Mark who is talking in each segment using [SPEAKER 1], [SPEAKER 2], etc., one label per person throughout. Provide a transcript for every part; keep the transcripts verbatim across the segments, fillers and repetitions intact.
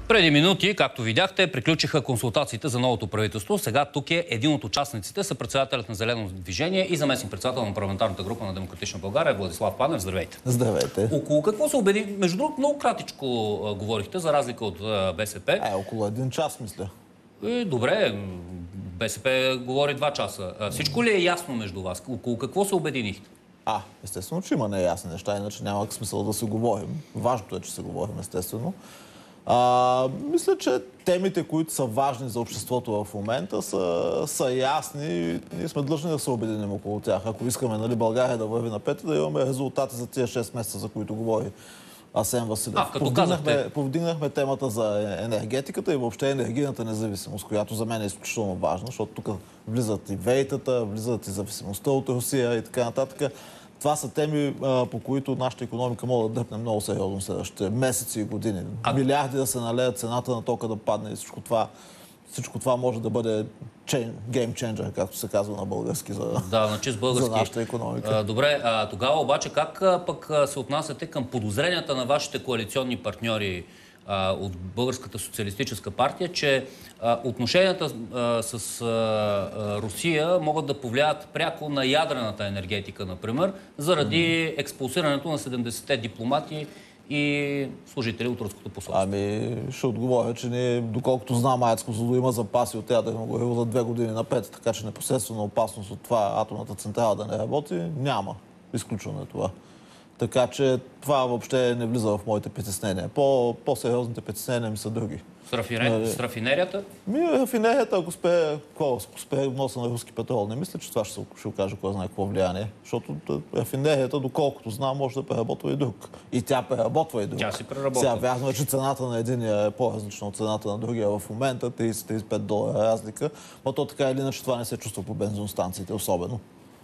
[SPEAKER 1] Преди минути, както видяхте, приключиха консултациите за новото правителство. Сега тук е един от участниците, съпредседателят на Зелено движение и заместник-председател на парламентарната група на Демократична България, Владислав Панев. Здравейте.
[SPEAKER 2] Здравейте.
[SPEAKER 1] Около какво се убеди? Между другото, много кратичко а, говорихте, за разлика от а, БСП.
[SPEAKER 2] Е, около един час, мисля.
[SPEAKER 1] Е, добре, БСП говори два часа. А, всичко ли е ясно между вас? Около какво се обединихте?
[SPEAKER 2] А, естествено, че има неясни неща, иначе няма смисъл да се говорим. Важното е, че се говорим, естествено. А, мисля, че темите, които са важни за обществото в момента, са, са ясни. Ние сме длъжни да се обединим около тях. Ако искаме, нали, България да върви напред и да имаме резултати за тия шест месеца, за които говори Асен Василев.
[SPEAKER 1] А, като
[SPEAKER 2] повдигнахме,
[SPEAKER 1] казахте...
[SPEAKER 2] повдигнахме темата за енергетиката и въобще енергийната независимост, която за мен е изключително важна, защото тук влизат и вейтата, влизат и зависимостта от Русия и така нататък. Това са теми, по които нашата икономика може да дръпне много сериозно следващите месеци и години. А... Милиарди да се налеят, цената на тока да падне и всичко това, всичко това може да бъде гейм ченджер, както се казва на български, за,
[SPEAKER 1] да, на чист български.
[SPEAKER 2] За нашата икономика.
[SPEAKER 1] А, добре, а, тогава обаче как а, пък а, се отнасяте към подозренията на вашите коалиционни партньори а, от Българската социалистическа партия, че а, отношенията а, с а, Русия могат да повлияят пряко на ядрената енергетика, например, заради mm. експулсирането на седемдесетте дипломати и служители от руското посолство?
[SPEAKER 2] Ами, ще отговоря, че ние, доколкото знам, АЕЦ Козлодуй има запаси от ядрено гориво за две години напред, така че непосредствена опасност от това атомната централа да не работи няма. Изключване това. Така че това въобще не влиза в моите притеснения. По, по-сериозните притеснения ми са други.
[SPEAKER 1] С, рафинер... С рафинерията?
[SPEAKER 2] Ми, рафинерията, ако успее, ако успее вноса на руски петрол, не мисля, че това ще, ще окаже кой знае какво влияние. Защото рафинерията, доколкото знам, може да преработва и друг. И тя преработва и друг.
[SPEAKER 1] Тя си преработва.
[SPEAKER 2] Сега вярно е, че цената на единия е по-различна от цената на другия в момента, трийсет до трийсет и пет долара разлика, но то така или иначе това не се чувства по бензиностанциите особено.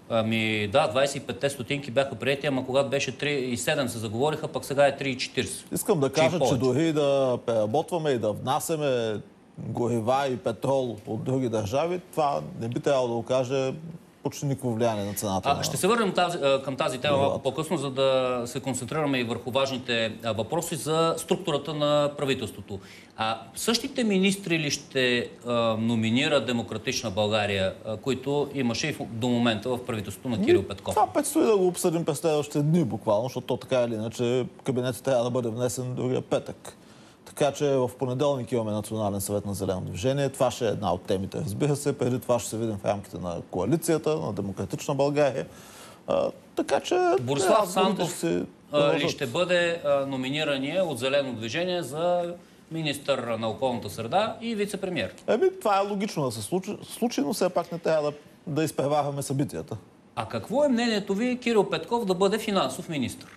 [SPEAKER 1] Ами да, двайсет и петте стотинки бяха приети, ама когато беше три и седем се заговориха, пък сега е три и четирийсет.
[SPEAKER 2] Искам да кажа, че, че дори да преработваме и да внасяме горива и петрол от други държави, това не би трябвало да окаже почти никакво влияние на цената.
[SPEAKER 1] А,
[SPEAKER 2] на...
[SPEAKER 1] Ще се върнем тази, към тази тема малко по-късно, за да се концентрираме и върху важните въпроси за структурата на правителството. А същите министри ли ще а, номинира Демократична България, а, които имаше и до момента в правителството на Кирил Петков?
[SPEAKER 2] Това предстои да го обсъдим през следващите дни буквално, защото то така или иначе кабинетът трябва да бъде внесен другия петък. Така че в понеделник имаме Национален съвет на Зелено движение. Това ще е една от темите, разбира се. Преди това ще се видим в рамките на коалицията, на Демократична България. А, така че...
[SPEAKER 1] Борислав Сандов
[SPEAKER 2] ще
[SPEAKER 1] ли ще бъде а, номинирания от Зелено движение за министър на околната среда и вице-премиер?
[SPEAKER 2] Еми, това е логично да се случи, случи, но все пак не трябва да, да изпреварваме събитията.
[SPEAKER 1] А какво е мнението ви Кирил Петков да бъде финансов министър?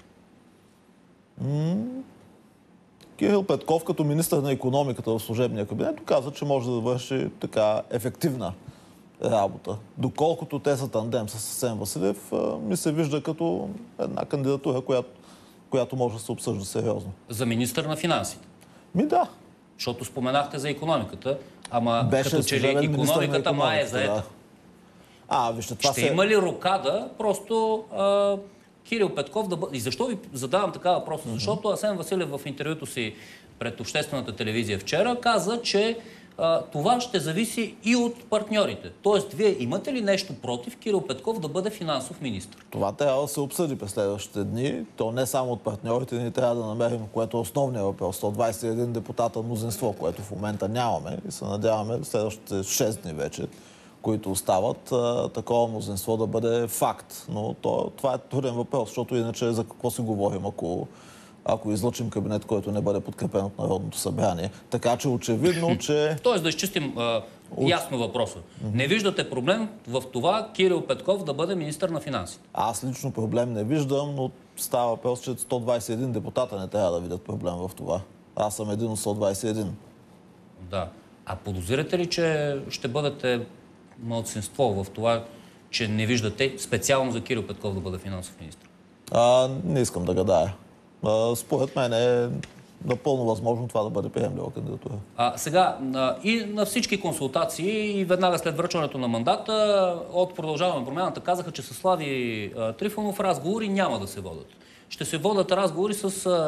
[SPEAKER 2] М- Кирил Петков, като министър на икономиката в служебния кабинет, доказа, че може да върши така ефективна работа. Доколкото те са тандем с Асен Василев, ми се вижда като една кандидатура, която, която може да се обсъжда сериозно.
[SPEAKER 1] За министър на финансите?
[SPEAKER 2] Ми да.
[SPEAKER 1] Защото споменахте за икономиката, ама
[SPEAKER 2] беше
[SPEAKER 1] като че ли икономиката май е заета.
[SPEAKER 2] Да. А, вижте, това
[SPEAKER 1] Ще
[SPEAKER 2] се...
[SPEAKER 1] има ли рокада просто а, Кирил Петков да бъде... И защо ви задавам така въпрос? Mm-hmm. Защото Асен Василев в интервюто си пред обществената телевизия вчера каза, че а, това ще зависи и от партньорите. Тоест, вие имате ли нещо против Кирил Петков да бъде финансов министър?
[SPEAKER 2] Това трябва да се обсъди през следващите дни. То не само от партньорите, ние трябва да намерим, което е основният въпрос. сто двайсет и един депутата мнозинство, което в момента нямаме и се надяваме следващите шест дни вече, които остават, такова мнозинство да бъде факт. Но то, това е труден въпрос, защото иначе за какво си говорим, ако, ако излъчим кабинет, който не бъде подкрепен от Народното събрание. Така че очевидно, че...
[SPEAKER 1] Тоест да изчистим а, ясно въпроса. Mm-hmm. Не виждате проблем в това Кирил Петков да бъде министър на финансите?
[SPEAKER 2] Аз лично проблем не виждам, но става въпрос, че сто двайсет и един депутата не трябва да видят проблем в това. Аз съм един от сто двайсет и един.
[SPEAKER 1] Да. А подозирате ли, че ще бъдете малцинство в това, че не виждате специално за Кирил Петков да бъде финансов министър?
[SPEAKER 2] А, не искам да гадая. А, според мен е напълно възможно това да бъде приемлива кандидатура.
[SPEAKER 1] А, сега, а, и на всички консултации и веднага след връчването на мандата от Продължаваме промяната казаха, че със Слави а, Трифонов разговори няма да се водят. Ще се водят разговори с а,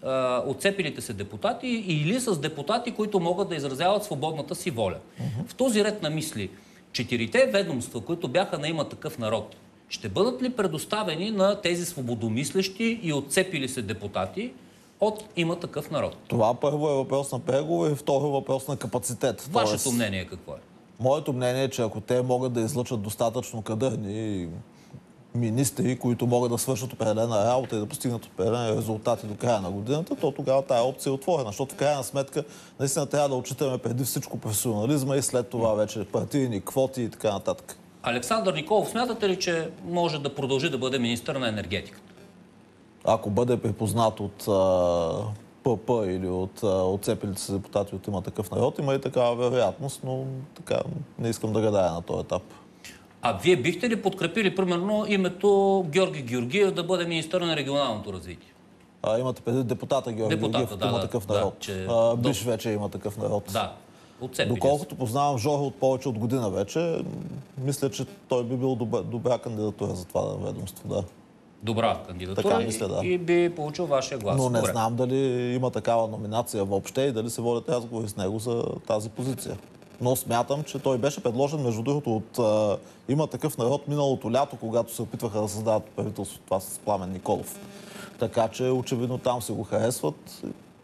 [SPEAKER 1] а, отцепилите се депутати или с депутати, които могат да изразяват свободната си воля. Uh-huh. В този ред на мисли, четирите ведомства, които бяха на Има такъв народ, ще бъдат ли предоставени на тези свободомислещи и отцепили се депутати от Има такъв народ?
[SPEAKER 2] Това първо е въпрос на преговори и второ е въпрос на капацитет.
[SPEAKER 1] Вашето
[SPEAKER 2] Тоест,
[SPEAKER 1] мнение какво е?
[SPEAKER 2] моето мнение е, че ако те могат да излъчат достатъчно кадърни министри, които могат да свършат определена работа и да постигнат определени резултати до края на годината, то тогава тая опция е отворена. Защото в крайна сметка наистина трябва да отчитаме преди всичко професионализма и след това вече партийни квоти и така нататък.
[SPEAKER 1] Александър Николов, смятате ли, че може да продължи да бъде министър на енергетиката?
[SPEAKER 2] Ако бъде припознат от а, ПП или от а, отцепилите се депутати от Има такъв народ, има и такава вероятност, но така не искам да гадая на този етап.
[SPEAKER 1] А вие бихте ли подкрепили, примерно, името Георги Георгиев да бъде министър на регионалното развитие?
[SPEAKER 2] А, имате преди депутата Георги
[SPEAKER 1] Депутата,
[SPEAKER 2] Георгиев,
[SPEAKER 1] да,
[SPEAKER 2] Има
[SPEAKER 1] да,
[SPEAKER 2] такъв
[SPEAKER 1] да,
[SPEAKER 2] народ.
[SPEAKER 1] че-
[SPEAKER 2] А, биш вече Има такъв народ.
[SPEAKER 1] Да, отцепили се.
[SPEAKER 2] Доколкото познавам Жоро от повече от година вече, мисля, че той би бил добра, добра кандидатура за това ведомство, да.
[SPEAKER 1] Добра кандидатура
[SPEAKER 2] Така мисля, да.
[SPEAKER 1] и, и би получил вашия глас.
[SPEAKER 2] Но не
[SPEAKER 1] Добре.
[SPEAKER 2] знам дали има такава номинация въобще и дали се водят разговори с него за тази позиция. Но смятам, че той беше предложен, между другото, от а, Има такъв народ миналото лято, когато се опитваха да създават правителство, това с Пламен Николов. Така че очевидно там се го харесват,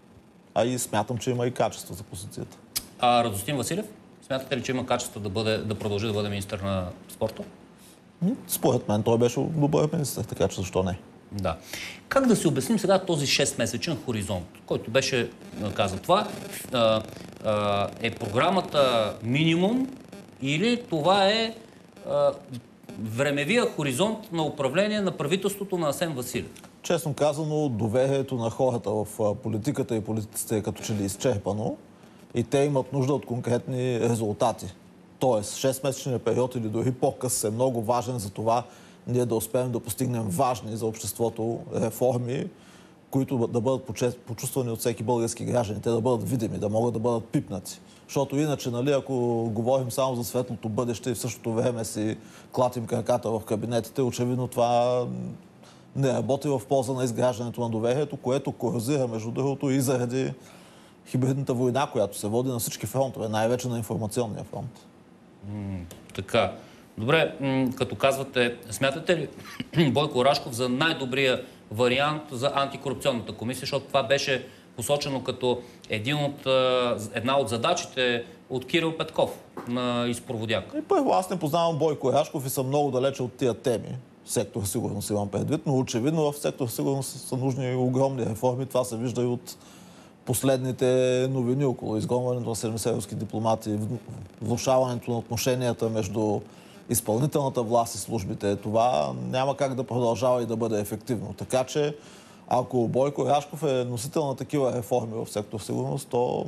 [SPEAKER 2] а и смятам, че има и качество за позицията.
[SPEAKER 1] А Радостин Василев? Смятате ли, че има качество да, бъде, да продължи да бъде министър на спорта?
[SPEAKER 2] Според мен той беше добър министър, така че защо не?
[SPEAKER 1] Да. Как да си обясним сега този шестмесечен хоризонт, който беше казан? Това а, а, е програмата минимум или това е а, времевия хоризонт на управление на правителството на Асен Василев?
[SPEAKER 2] Честно казано, доверието на хората в а, политиката и политиците е като че ли изчерпано и те имат нужда от конкретни резултати. Тоест, шестмесечният период или дори по-къс е много важен за това ние да успеем да постигнем важни за обществото реформи, които да бъдат почувствани от всеки български граждан. Те да бъдат видими, да могат да бъдат пипнати. Защото иначе, нали, ако говорим само за светлото бъдеще и в същото време си клатим краката в кабинетите, очевидно това не работи в полза на изграждането на доверието, което корозира, между другото, и заради хибридната война, която се води на всички фронтове, най-вече на информационния фронт.
[SPEAKER 1] М, така. Добре, м- като казвате, смятате ли Бойко Рашков за най-добрия вариант за антикорупционната комисия, защото това беше посочено като един от, една от задачите от Кирил Петков на изпроводяк.
[SPEAKER 2] И първо, аз не познавам Бойко Рашков и съм много далече от тия теми. Сектор сигурност имам предвид, но очевидно в сектор сигурност са нужни огромни реформи. Това се вижда и от последните новини около изгонването на седемдесет руски дипломати, влошаването на отношенията между изпълнителната власт и службите. Това няма как да продължава и да бъде ефективно. Така че, ако Бойко Рашков е носител на такива реформи в сектор сигурност, то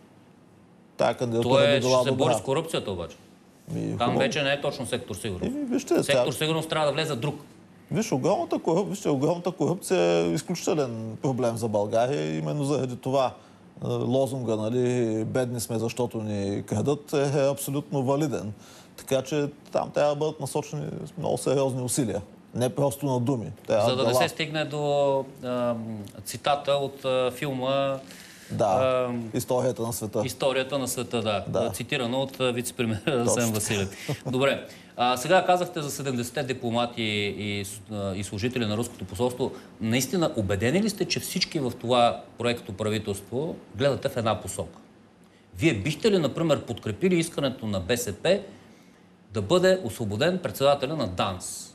[SPEAKER 2] тая кандидатура
[SPEAKER 1] Това
[SPEAKER 2] би
[SPEAKER 1] е,
[SPEAKER 2] била
[SPEAKER 1] ще се бори
[SPEAKER 2] добра.
[SPEAKER 1] с корупцията обаче.
[SPEAKER 2] Ми,
[SPEAKER 1] Там
[SPEAKER 2] хубаво.
[SPEAKER 1] вече не е точно сектор сигурност.
[SPEAKER 2] Еми, вижте, сега-
[SPEAKER 1] Сектор сигурност трябва да влезе друг.
[SPEAKER 2] Виж, огромната корупция, вижте, огромната корупция е изключителен проблем за България. Именно заради това е, лозунга, нали, бедни сме, защото ни крадат, е абсолютно валиден. Така че там трябва да бъдат насочени много сериозни усилия. Не просто на думи. Трябва
[SPEAKER 1] За да не
[SPEAKER 2] дела.
[SPEAKER 1] се стигне до а, цитата от а, филма
[SPEAKER 2] Да,
[SPEAKER 1] а,
[SPEAKER 2] историята на света.
[SPEAKER 1] Историята на света, да.
[SPEAKER 2] Да.
[SPEAKER 1] Цитирано от а, вице-премиера Асен Василев. Добре. А, сега казахте за седемдесетте дипломати и, а, и служители на руското посолство. Наистина, убедени ли сте, че всички в това проекто правителство гледате в една посока? Вие бихте ли, например, подкрепили искането на БСП да бъде освободен председателя на ДАНС?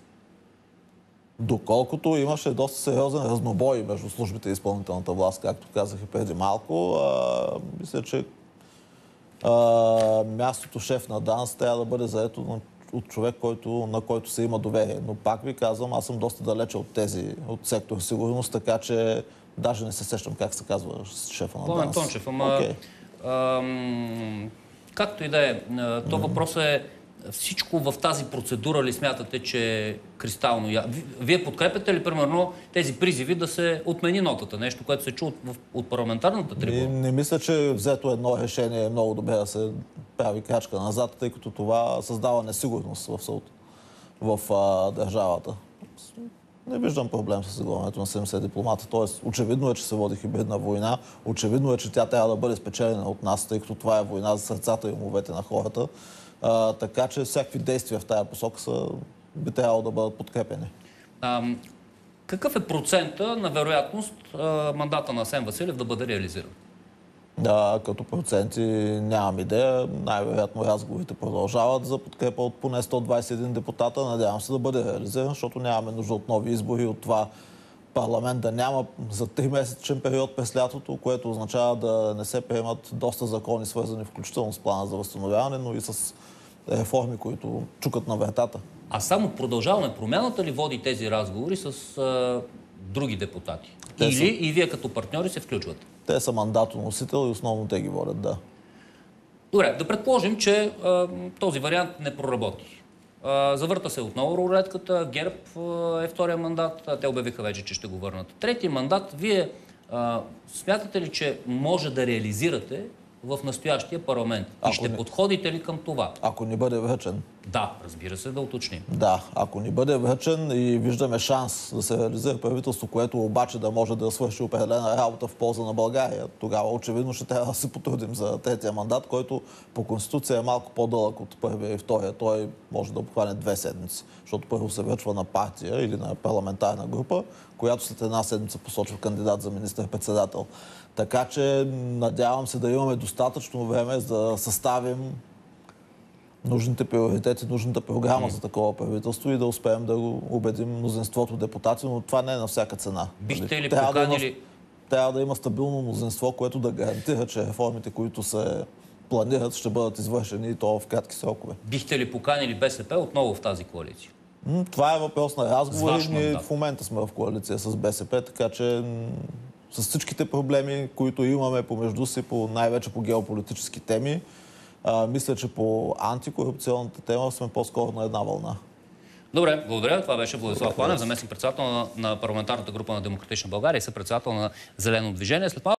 [SPEAKER 2] Доколкото имаше доста сериозен разнобой между службите и изпълнителната власт, както казах и преди малко, а, мисля, че а, мястото шеф на ДАНС трябва да бъде заето на, от човек, който, на който се има доверие. Но пак ви казвам, аз съм доста далече от тези, от сектор сигурност, така че даже не се сещам как се казва шефа на
[SPEAKER 1] Пламен
[SPEAKER 2] ДАНС.
[SPEAKER 1] Тончев, ама...
[SPEAKER 2] Okay.
[SPEAKER 1] Ам, както и да е, а, то въпрос е всичко в тази процедура ли смятате, че е кристално я... Ви- Вие подкрепяте ли, примерно, тези призиви да се отмени нотата? Нещо, което се чу от, в- от парламентарната
[SPEAKER 2] И
[SPEAKER 1] трибуна?
[SPEAKER 2] не мисля, че взето едно решение е много добре да се прави крачка назад, тъй като това създава несигурност в, съд- в а, държавата. Не виждам проблем с изгонването на седемдесет дипломата. Тоест, очевидно е, че се води хибридна война. Очевидно е, че тя трябва да бъде спечелена от нас, тъй като това е война за сърцата и умовете на хората. А, така че всякакви действия в тази посока са, би трябвало да бъдат подкрепени.
[SPEAKER 1] А, какъв е процента на вероятност а, мандата на Асен Василев да бъде реализиран?
[SPEAKER 2] Да, като проценти нямам идея. Най-вероятно разговорите продължават за подкрепа от поне сто двадесет и един депутата. Надявам се да бъде реализиран, защото нямаме нужда от нови избори, от това парламент да няма за тримесечен период през лятото, което означава да не се приемат доста закони, свързани включително с плана за възстановяване, но и с реформи, които чукат на вратата.
[SPEAKER 1] А само Продължаваме промяната ли води тези разговори с а, други депутати?
[SPEAKER 2] Те
[SPEAKER 1] Или
[SPEAKER 2] са...
[SPEAKER 1] и вие като партньори се включвате?
[SPEAKER 2] Те са мандатоносител и основно те ги водят, да.
[SPEAKER 1] Добре, да предположим, че а, този вариант не проработи. А, завърта се отново рулетката, ГЕРБ а, е втория мандат, а те обявиха вече, че ще го върнат. Третия мандат, вие а, смятате ли, че може да реализирате в настоящия парламент? И
[SPEAKER 2] Ако
[SPEAKER 1] ще
[SPEAKER 2] не...
[SPEAKER 1] подходите ли към това?
[SPEAKER 2] Ако ни бъде връчен.
[SPEAKER 1] Да, разбира се, да уточним.
[SPEAKER 2] Да, ако ни бъде връчен и виждаме шанс да се реализира правителство, което обаче да може да свърши определена работа в полза на България, тогава очевидно ще трябва да се потрудим за третия мандат, който по Конституция е малко по-дълъг от първия и втория. Той може да обхване две седмици, защото първо се връчва на партия или на парламентарна група, която след една седмица посочва кандидат за министър-председател. Така че надявам се да имаме достатъчно време за да съставим нужните приоритети, нужната програма mm. за такова правителство и да успеем да го убедим мнозинството депутати, но това не е на всяка цена.
[SPEAKER 1] Бихте ли
[SPEAKER 2] трябва
[SPEAKER 1] поканили...
[SPEAKER 2] Да има, трябва да има стабилно мнозинство, което да гарантира, че реформите, които се планират, ще бъдат извършени и то в кратки срокове.
[SPEAKER 1] Бихте ли поканили БСП отново в тази коалиция?
[SPEAKER 2] М, това е въпрос на разговори. Ние в момента сме в коалиция с БСП, така че с всичките проблеми, които имаме помежду си, по, най-вече по геополитически теми, а, мисля, че по антикорупционната тема сме по-скоро на една вълна.
[SPEAKER 1] Добре, благодаря. Това беше Владислав Панев, заместник председател на, на парламентарната група на Демократична България и съпредседател на Зелено движение. След